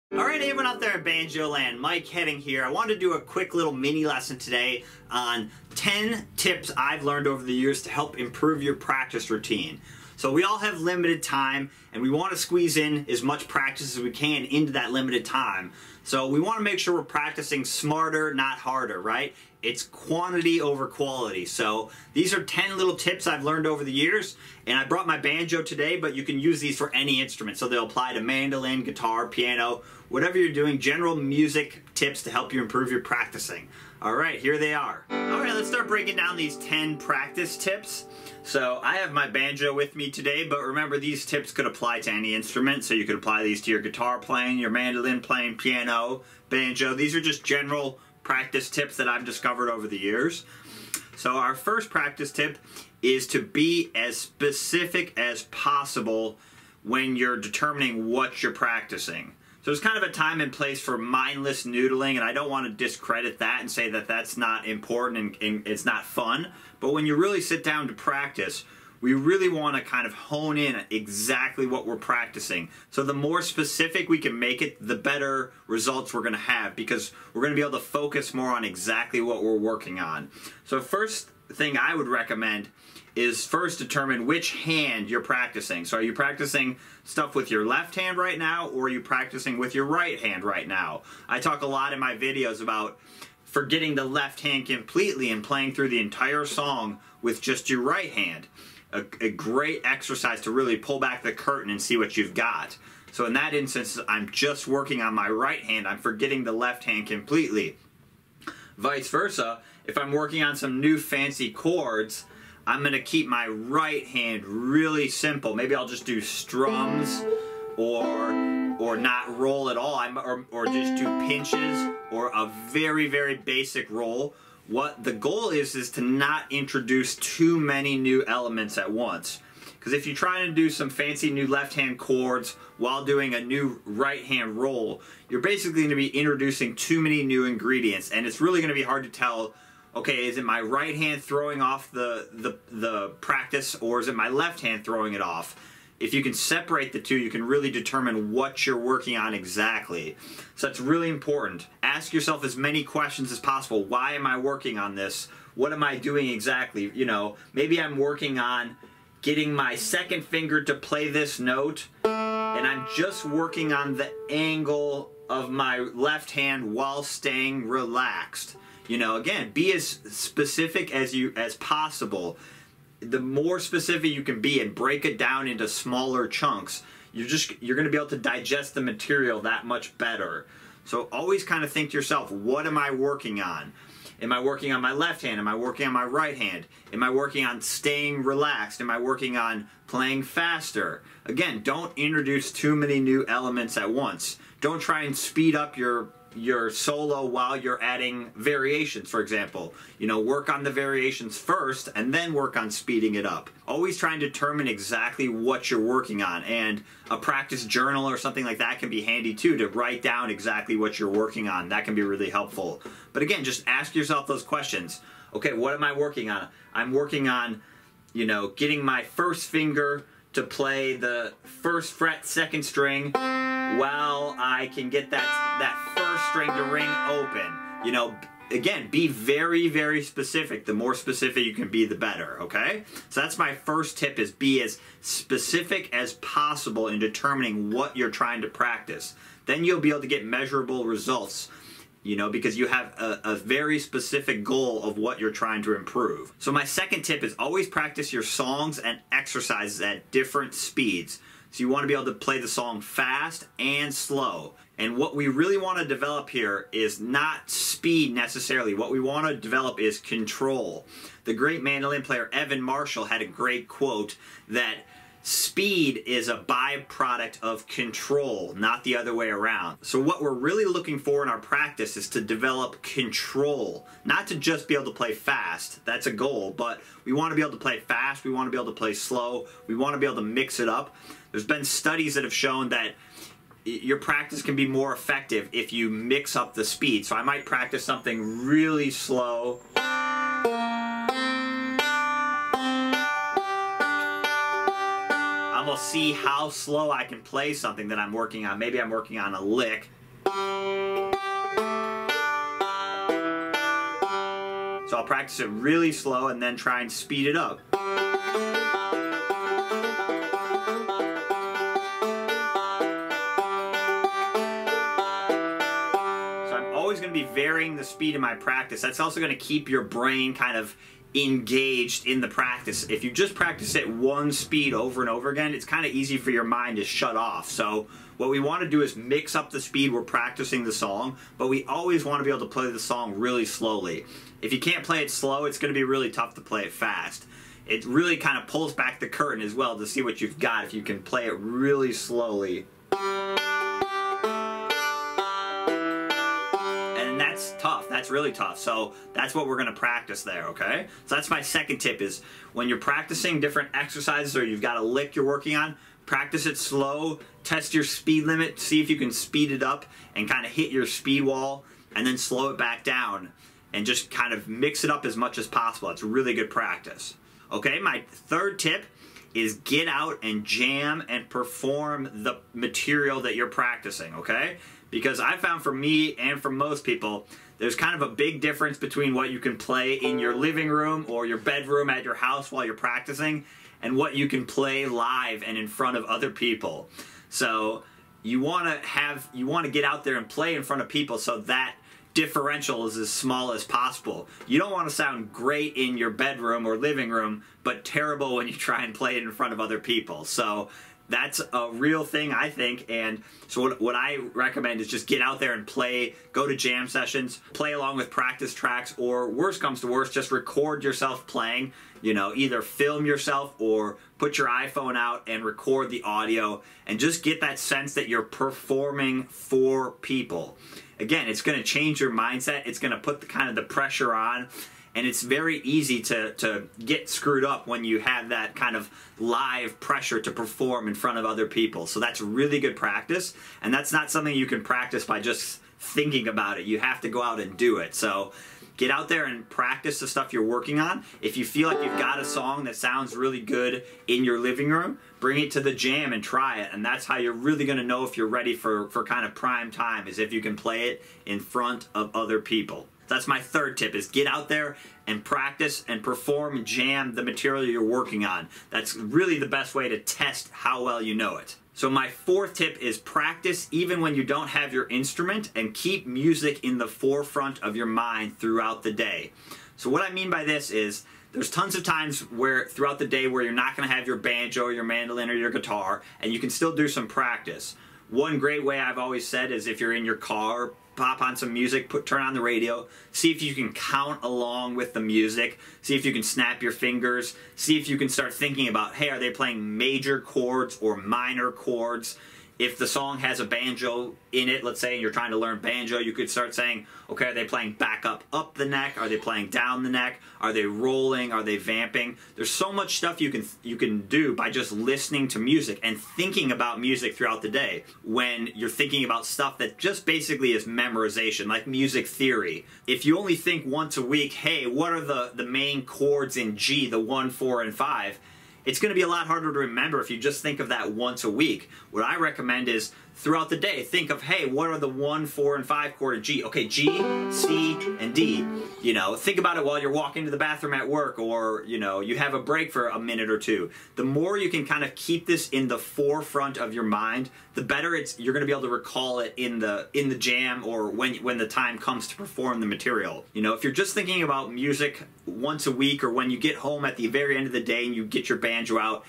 Alright everyone out there at Banjo Land, Mike Heading here. I wanted to do a quick little mini lesson today on 10 tips I've learned over the years to help improve your practice routine. So we all have limited time and we want to squeeze in as much practice as we can into that limited time. So we want to make sure we're practicing smarter, not harder, right? It's quantity over quality. So these are 10 little tips I've learned over the years, and I brought my banjo today, but you can use these for any instrument. So they'll apply to mandolin, guitar, piano, whatever you're doing, general music tips to help you improve your practicing. All right, here they are. All right, let's start breaking down these 10 practice tips. So I have my banjo with me today, but remember these tips could apply to any instrument. So you could apply these to your guitar playing, your mandolin playing, piano, banjo. These are just general practice tips that I've discovered over the years. So our first practice tip is to be as specific as possible when you're determining what you're practicing. So there's kind of a time and place for mindless noodling, and I don't want to discredit that and say that that's not important and it's not fun. But when you really sit down to practice, we really want to kind of hone in exactly what we're practicing. So the more specific we can make it, the better results we're going to have, because we're going to be able to focus more on exactly what we're working on. So first thing I would recommend is first determine which hand you're practicing. So are you practicing stuff with your left hand right now, or are you practicing with your right hand right now? I talk a lot in my videos about forgetting the left hand completely and playing through the entire song with just your right hand. A great exercise to really pull back the curtain and see what you've got. So in that instance, I'm just working on my right hand. I'm forgetting the left hand completely. Vice versa, if I'm working on some new fancy chords, I'm going to keep my right hand really simple. Maybe I'll just do strums or not roll at all, or just do pinches or a very, very basic roll. What the goal is to not introduce too many new elements at once. Because if you're trying to do some fancy new left-hand chords while doing a new right-hand roll, you're basically going to be introducing too many new ingredients, and it's really going to be hard to tell, okay, is it my right hand throwing off the practice, or is it my left hand throwing it off? If you can separate the two, you can really determine what you're working on exactly. So that's really important. Ask yourself as many questions as possible. Why am I working on this? What am I doing exactly? You know, maybe I'm working on getting my second finger to play this note, and I'm just working on the angle of my left hand while staying relaxed. You know, again, be as specific as possible. The more specific you can be and break it down into smaller chunks, you're going to be able to digest the material that much better. So always kind of think to yourself, what am I working on? Am I working on my left hand? Am I working on my right hand? Am I working on staying relaxed? Am I working on playing faster? Again, don't introduce too many new elements at once. Don't try and speed up your solo while you're adding variations, for example. You know, work on the variations first and then work on speeding it up. Always try and determine exactly what you're working on, and a practice journal or something like that can be handy too, to write down exactly what you're working on. That can be really helpful. But again, just ask yourself those questions. Okay, what am I working on? I'm working on, you know, getting my first finger to play the first fret second string while I can get that first string to ring open. You know, again, be very, very specific. The more specific you can be, the better, okay? So that's my first tip, is be as specific as possible in determining what you're trying to practice. Then you'll be able to get measurable results, you know, because you have a very specific goal of what you're trying to improve. So my second tip is always practice your songs and exercises at different speeds. So you want to be able to play the song fast and slow. And what we really want to develop here is not speed necessarily. What we want to develop is control. The great mandolin player Evan Marshall had a great quote that speed is a byproduct of control, not the other way around. So what we're really looking for in our practice is to develop control, not to just be able to play fast. That's a goal, but we want to be able to play fast, we want to be able to play slow, we want to be able to mix it up. There's been studies that have shown that your practice can be more effective if you mix up the speed. So I might practice something really slow, I'm gonna see how slow I can play something that I'm working on. Maybe I'm working on a lick, So I'll practice it really slow and then try and speed it up. So I'm always going to be varying the speed of my practice. That's also going to keep your brain kind of engaged in the practice. If you just practice at one speed over and over again, it's kind of easy for your mind to shut off. So what we want to do is mix up the speed we're practicing the song, but we always want to be able to play the song really slowly. If you can't play it slow, it's going to be really tough to play it fast. It really kind of pulls back the curtain as well to see what you've got if you can play it really slowly. That's tough. That's really tough. So that's what we're going to practice there, okay? So that's my second tip, is when you're practicing different exercises or you've got a lick you're working on, practice it slow, test your speed limit, see if you can speed it up and kind of hit your speed wall, and then slow it back down and just kind of mix it up as much as possible. It's really good practice. Okay, my third tip is get out and jam and perform the material that you're practicing, okay? Because I found for me and for most people, there's kind of a big difference between what you can play in your living room or your bedroom at your house while you're practicing and what you can play live and in front of other people. So you want to get out there and play in front of people so that differential is as small as possible. You don't want to sound great in your bedroom or living room, but terrible when you try and play it in front of other people. So that's a real thing, I think. And so what I recommend is just get out there and play, go to jam sessions, play along with practice tracks, or worst comes to worst, just record yourself playing. You know, either film yourself or put your iPhone out and record the audio and just get that sense that you're performing for people. Again, it's going to change your mindset. It's going to put the pressure on. And it's very easy to get screwed up when you have that kind of live pressure to perform in front of other people. So that's really good practice. And that's not something you can practice by just thinking about it. You have to go out and do it. So get out there and practice the stuff you're working on. If you feel like you've got a song that sounds really good in your living room, bring it to the jam and try it. And that's how you're really going to know if you're ready for kind of prime time, is if you can play it in front of other people. That's my third tip, is get out there and practice and perform and jam the material you're working on. That's really the best way to test how well you know it. So my fourth tip is practice even when you don't have your instrument, and keep music in the forefront of your mind throughout the day. So what I mean by this is, there's tons of times where throughout the day where you're not going to have your banjo or your mandolin or your guitar, and you can still do some practice. One great way I've always said is, if you're in your car, pop on some music, turn on the radio, see if you can count along with the music, see if you can snap your fingers, see if you can start thinking about, hey, are they playing major chords or minor chords? If the song has a banjo in it, let's say, and you're trying to learn banjo, you could start saying, okay, are they playing back up the neck? Are they playing down the neck? Are they rolling? Are they vamping? There's so much stuff you can do by just listening to music and thinking about music throughout the day, when you're thinking about stuff that just basically is memorization, like music theory. If you only think once a week, hey, what are the main chords in G, the 1, 4, and 5? It's going to be a lot harder to remember if you just think of that once a week. What I recommend is, throughout the day, think of, hey, what are the 1, 4, and 5 chord of G? Okay, G, C, and D. You know, think about it while you're walking to the bathroom at work, or, you know, you have a break for a minute or two. The more you can kind of keep this in the forefront of your mind, the better you're going to be able to recall it in the jam, or when the time comes to perform the material. You know, if you're just thinking about music once a week, or when you get home at the very end of the day and you get your banjo out,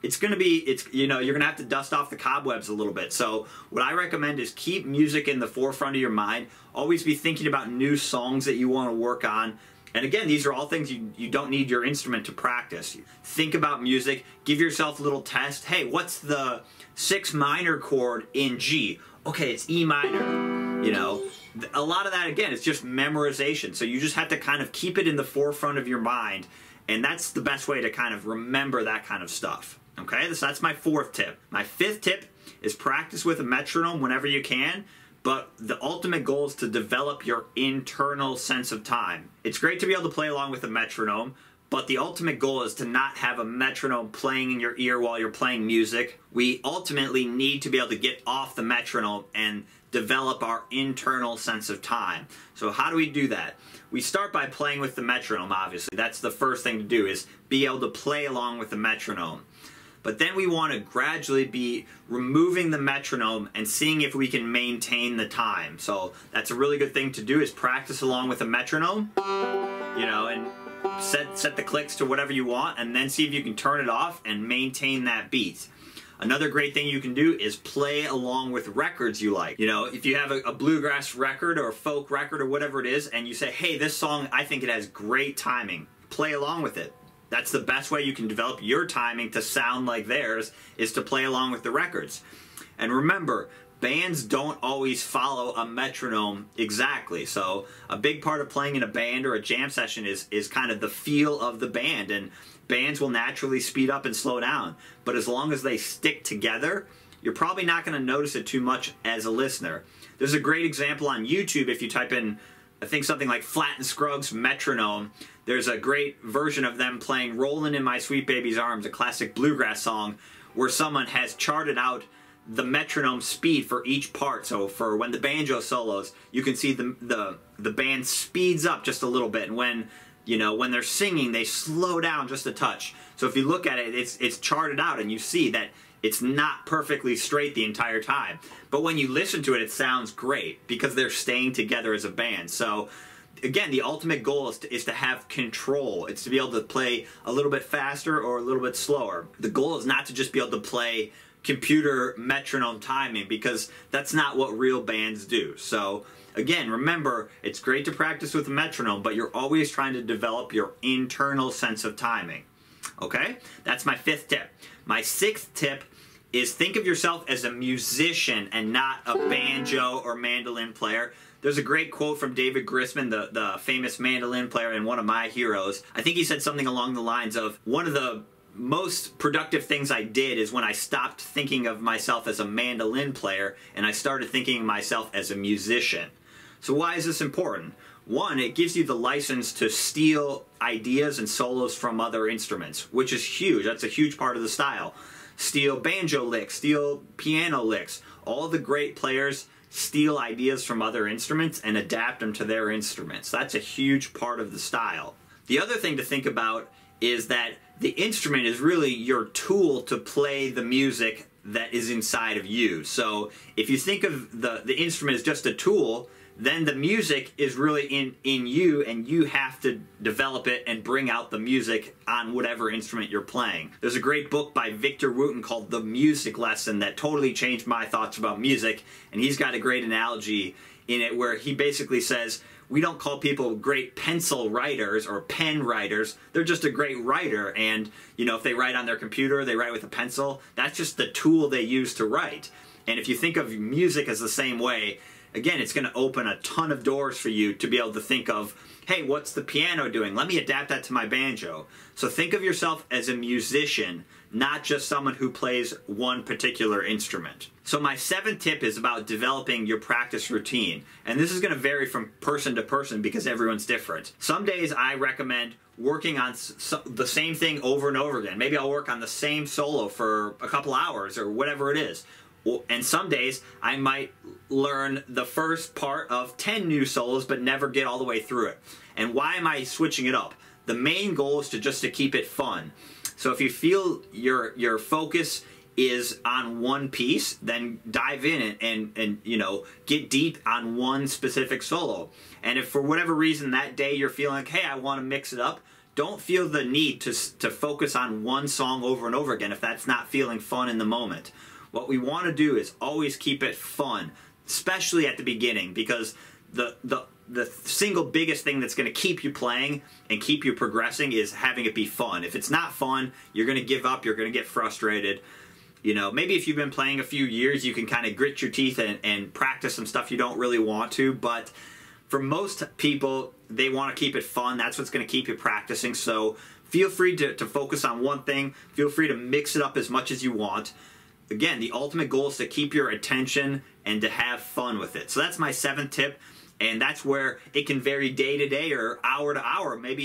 you know, you're gonna have to dust off the cobwebs a little bit. So what I recommend is keep music in the forefront of your mind. Always be thinking about new songs that you want to work on. And again, these are all things you don't need your instrument to practice. Think about music, give yourself a little test. Hey, what's the 6 minor chord in G? Okay, it's E minor. You know, a lot of that, again, is just memorization. So you just have to kind of keep it in the forefront of your mind. And that's the best way to kind of remember that kind of stuff. Okay, so that's my fourth tip. My fifth tip is practice with a metronome whenever you can, but the ultimate goal is to develop your internal sense of time. It's great to be able to play along with a metronome, But the ultimate goal is to not have a metronome playing in your ear while you're playing music. We ultimately need to be able to get off the metronome and develop our internal sense of time. So how do we do that? We start by playing with the metronome, obviously. That's the first thing to do, is be able to play along with the metronome. But then we want to gradually be removing the metronome and seeing if we can maintain the time. So that's a really good thing to do, is practice along with the metronome, you know, and set the clicks to whatever you want, and then see if you can turn it off and maintain that beat. Another great thing you can do is play along with records you like. You know, if you have a bluegrass record or a folk record or whatever it is, and you say, hey, this song, I think it has great timing, play along with it. That's the best way you can develop your timing to sound like theirs, is to play along with the records. And remember, bands don't always follow a metronome exactly. So a big part of playing in a band or a jam session is kind of the feel of the band. And bands will naturally speed up and slow down. But as long as they stick together, you're probably not going to notice it too much as a listener. There's a great example on YouTube. If you type in, I think, something like Flatt and Scruggs metronome, there's a great version of them playing Rollin' in My Sweet Baby's Arms, a classic bluegrass song, where someone has charted out the metronome speed for each part. So for when the banjo solos, you can see the band speeds up just a little bit, and when, you know, when they're singing, they slow down just a touch. So if you look at it, it's charted out, and you see that it's not perfectly straight the entire time. But when you listen to it, it sounds great because they're staying together as a band. So again, the ultimate goal is to have control. It's to be able to play a little bit faster or a little bit slower. The goal is not to just be able to play computer metronome timing, because that's not what real bands do. So again, remember, it's great to practice with a metronome, but you're always trying to develop your internal sense of timing. Okay? That's my 5th tip. My 6th tip is think of yourself as a musician and not a banjo or mandolin player. There's a great quote from David Grisman, the famous mandolin player and one of my heroes. I think he said something along the lines of, one of the most productive things I did is when I stopped thinking of myself as a mandolin player and I started thinking of myself as a musician. So why is this important? One, it gives you the license to steal ideas and solos from other instruments, which is huge. That's a huge part of the style. Steal banjo licks, steal piano licks. All the great players steal ideas from other instruments and adapt them to their instruments. That's a huge part of the style. The other thing to think about is that the instrument is really your tool to play the music that is inside of you. So if you think of the instrument as just a tool, then the music is really in you, and you have to develop it and bring out the music on whatever instrument you're playing. There's a great book by Victor Wooten called The Music Lesson that totally changed my thoughts about music, and he's got a great analogy in it where he basically says, we don't call people great pencil writers or pen writers. They're just a great writer, and you know, if they write on their computer, they write with a pencil, that's just the tool they use to write. And if you think of music as the same way, again, it's going to open a ton of doors for you to be able to think of, hey, what's the piano doing? Let me adapt that to my banjo. So think of yourself as a musician, not just someone who plays one particular instrument. So my 7th tip is about developing your practice routine. And this is going to vary from person to person because everyone's different. Some days I recommend working on the same thing over and over again. Maybe I'll work on the same solo for a couple hours or whatever it is. And some days I might learn the first part of 10 new solos but never get all the way through it. And why am I switching it up? The main goal is just to keep it fun. So if you feel your focus is on one piece, then dive in and you know, get deep on one specific solo. And if for whatever reason that day you're feeling like, hey, I want to mix it up, don't feel the need to focus on one song over and over again if that's not feeling fun in the moment. What we want to do is always keep it fun, especially at the beginning, because the single biggest thing that's going to keep you playing and keep you progressing is having it be fun. If it's not fun, you're going to give up, you're going to get frustrated. You know, maybe if you've been playing a few years, you can kind of grit your teeth and practice some stuff you don't really want to, but for most people, they want to keep it fun. That's what's going to keep you practicing. So feel free to focus on one thing. Feel free to mix it up as much as you want. Again, the ultimate goal is to keep your attention and to have fun with it. So that's my 7th tip, and that's where it can vary day to day or hour to hour. Maybe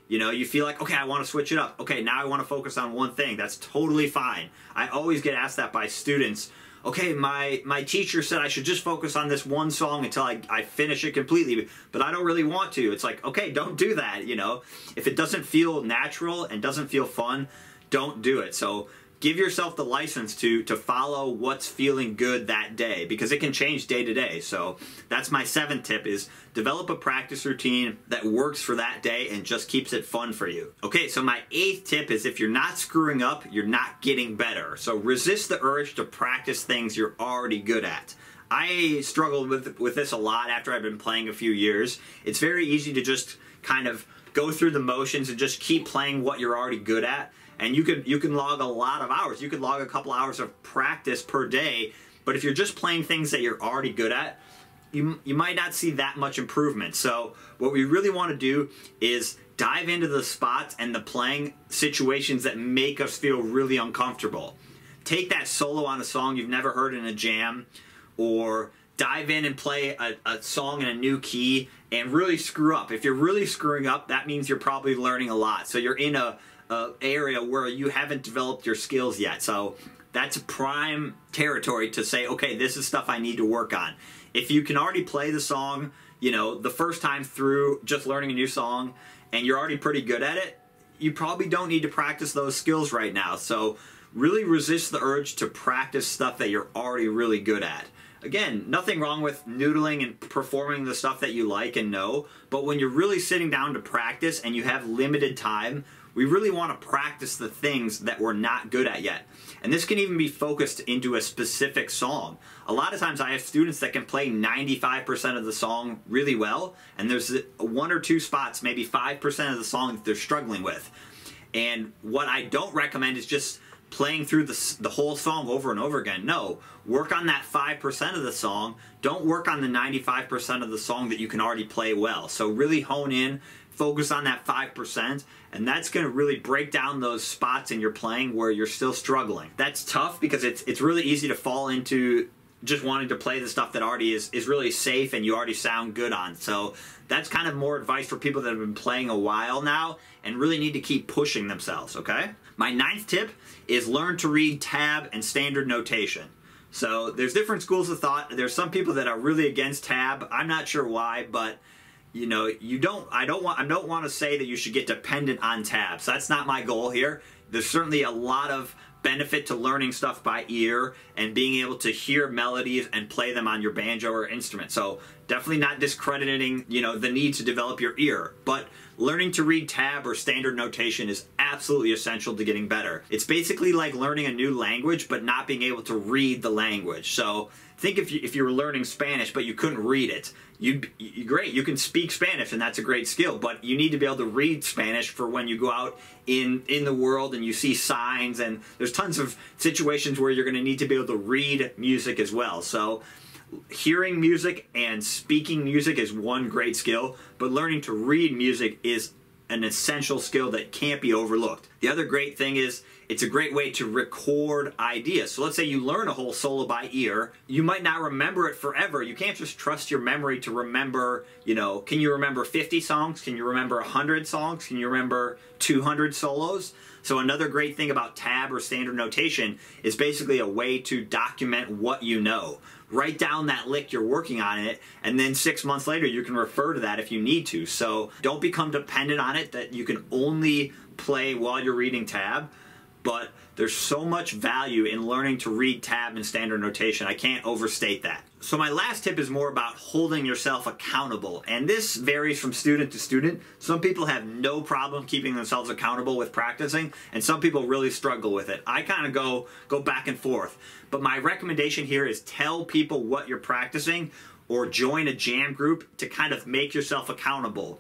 You know, you feel like, okay, I want to switch it up. Okay, now I want to focus on one thing. That's totally fine. I always get asked that by students. Okay, my teacher said I should just focus on this one song until I finish it completely, but I don't really want to. It's like, okay, don't do that, you know. If it doesn't feel natural and doesn't feel fun, don't do it. So give yourself the license to follow what's feeling good that day, because it can change day to day. So that's my 7th tip, is develop a practice routine that works for that day and just keeps it fun for you. Okay, so my 8th tip is, if you're not screwing up, you're not getting better. So resist the urge to practice things you're already good at. I struggled with this a lot after I've been playing a few years. It's very easy to just kind of go through the motions and just keep playing what you're already good at. And you can log a lot of hours. You could log a couple hours of practice per day, but if you're just playing things that you're already good at, you might not see that much improvement. So what we really want to do is dive into the spots and the playing situations that make us feel really uncomfortable. Take that solo on a song you've never heard in a jam, or dive in and play a song in a new key and really screw up. If you're really screwing up, that means you're probably learning a lot. So you're in a area where you haven't developed your skills yet. So that's prime territory to say, okay, this is stuff I need to work on. If you can already play the song, you know, the first time through just learning a new song, and you're already pretty good at it, you probably don't need to practice those skills right now. So really resist the urge to practice stuff that you're already really good at. Again, nothing wrong with noodling and performing the stuff that you like and know, but when you're really sitting down to practice and you have limited time, we really want to practice the things that we're not good at yet. And this can even be focused into a specific song. A lot of times I have students that can play 95% of the song really well, and there's 1 or 2 spots, maybe 5% of the song that they're struggling with. And what I don't recommend is just playing through the whole song over and over again. No, work on that 5% of the song. Don't work on the 95% of the song that you can already play well. So really hone in, focus on that 5%, and that's going to really break down those spots in your playing where you're still struggling. That's tough because it's really easy to fall into just wanting to play the stuff that already is really safe and you already sound good on. So that's kind of more advice for people that have been playing a while now and really need to keep pushing themselves, okay? My 9th tip is learn to read tab and standard notation. So there's different schools of thought. There's some people that are really against tab. I'm not sure why, but you know, I don't want to say that you should get dependent on tabs. That's not my goal here. There's certainly a lot of benefit to learning stuff by ear and being able to hear melodies and play them on your banjo or instrument. So definitely not discrediting, you know, the need to develop your ear, but learning to read tab or standard notation is absolutely essential to getting better. It's basically like learning a new language but not being able to read the language. So think if you were learning Spanish but you couldn't read it, great, you can speak Spanish and that's a great skill, but you need to be able to read Spanish for when you go out in the world and you see signs, and there's tons of situations where you're going to need to be able to read music as well. So hearing music and speaking music is one great skill, but learning to read music is an essential skill that can't be overlooked. The other great thing is it's a great way to record ideas. So let's say you learn a whole solo by ear. You might not remember it forever. You can't just trust your memory to remember, you know, can you remember 50 songs? Can you remember 100 songs? Can you remember 200 solos? So another great thing about tab or standard notation is basically a way to document what you know. Write down that lick you're working on it, and then 6 months later you can refer to that if you need to. So don't become dependent on it that you can only play while you're reading tab, but there's so much value in learning to read tab and standard notation. I can't overstate that. So my last tip is more about holding yourself accountable, and this varies from student to student. Some people have no problem keeping themselves accountable with practicing, and some people really struggle with it. I kind of go back and forth, but my recommendation here is tell people what you're practicing or join a jam group to kind of make yourself accountable.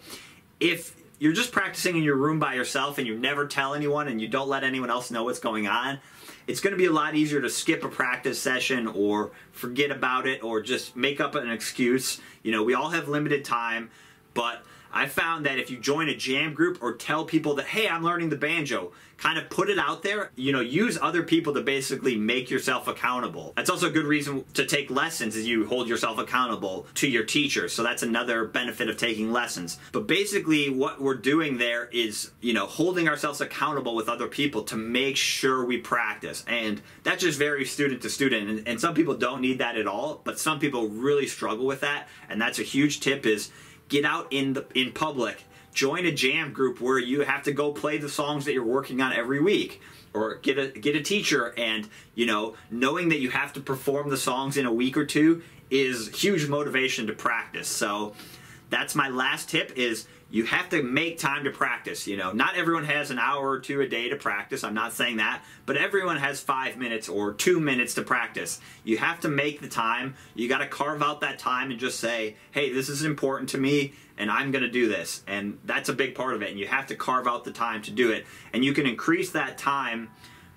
If you're just practicing in your room by yourself and you never tell anyone and you don't let anyone else know what's going on, it's going to be a lot easier to skip a practice session or forget about it or just make up an excuse. You know, we all have limited time, but I found that if you join a jam group or tell people that, hey, I'm learning the banjo, kind of put it out there, use other people to basically make yourself accountable. That's also a good reason to take lessons, is you hold yourself accountable to your teacher. So that's another benefit of taking lessons. But basically what we're doing there is, holding ourselves accountable with other people to make sure we practice. And that just varies student to student. And some people don't need that at all, but some people really struggle with that. And that's a huge tip, is get out in public. Join a jam group where you have to go play the songs that you're working on every week, or get a teacher, and knowing that you have to perform the songs in a week or two is huge motivation to practice. So that's my last tip, is you have to make time to practice. Not everyone has an hour or two a day to practice. I'm not saying that, but everyone has 5 minutes or 2 minutes to practice. You have to make the time. You got to carve out that time and just say, hey, this is important to me, and I'm going to do this. And that's a big part of it. And you have to carve out the time to do it. And you can increase that time,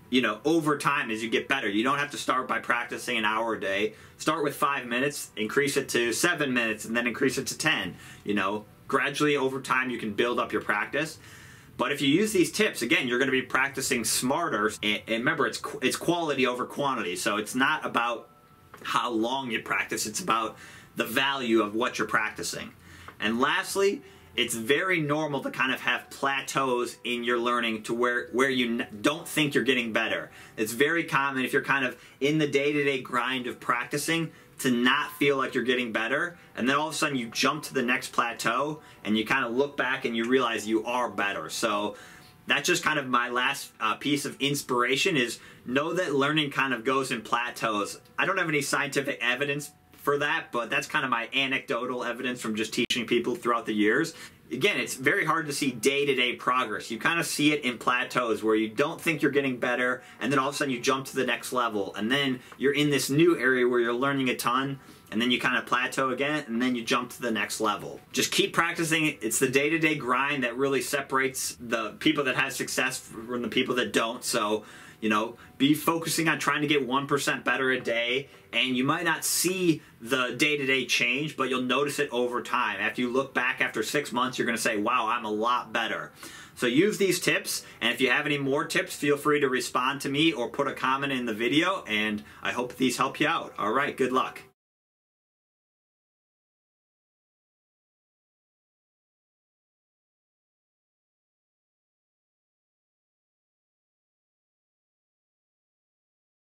over time as you get better. You don't have to start by practicing an hour a day. Start with 5 minutes, increase it to 7 minutes, and then increase it to 10. Gradually over time you can build up your practice. But if you use these tips, again, you're going to be practicing smarter. And remember, it's quality over quantity. So it's not about how long you practice. It's about the value of what you're practicing. And lastly, it's very normal to kind of have plateaus in your learning to where you don't think you're getting better. It's very common if you're kind of in the day-to-day grind of practicing to not feel like you're getting better, and then all of a sudden you jump to the next plateau and you kind of look back and you realize you are better. So that's just kind of my last piece of inspiration, is know that learning kind of goes in plateaus. I don't have any scientific evidence for that, but that's kind of my anecdotal evidence from just teaching people throughout the years. Again, it's very hard to see day-to-day progress. You kind of see it in plateaus where you don't think you're getting better, and then all of a sudden you jump to the next level, and then you're in this new area where you're learning a ton, and then you kind of plateau again, and then you jump to the next level. Just keep practicing. It's the day-to-day grind that really separates the people that have success from the people that don't. So, be focusing on trying to get 1% better a day, and you might not see the day-to-day change, but you'll notice it over time. After you look back after 6 months, you're going to say, wow, I'm a lot better. So use these tips, and if you have any more tips, feel free to respond to me or put a comment in the video, and I hope these help you out. All right, good luck.